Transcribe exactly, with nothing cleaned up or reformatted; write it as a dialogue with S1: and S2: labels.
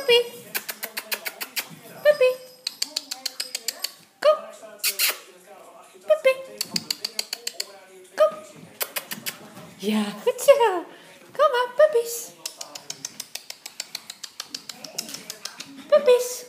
S1: Puppy. Puppy. Kom. Puppy. Kom. Ja, goed zo. Kom maar, puppies. Puppies.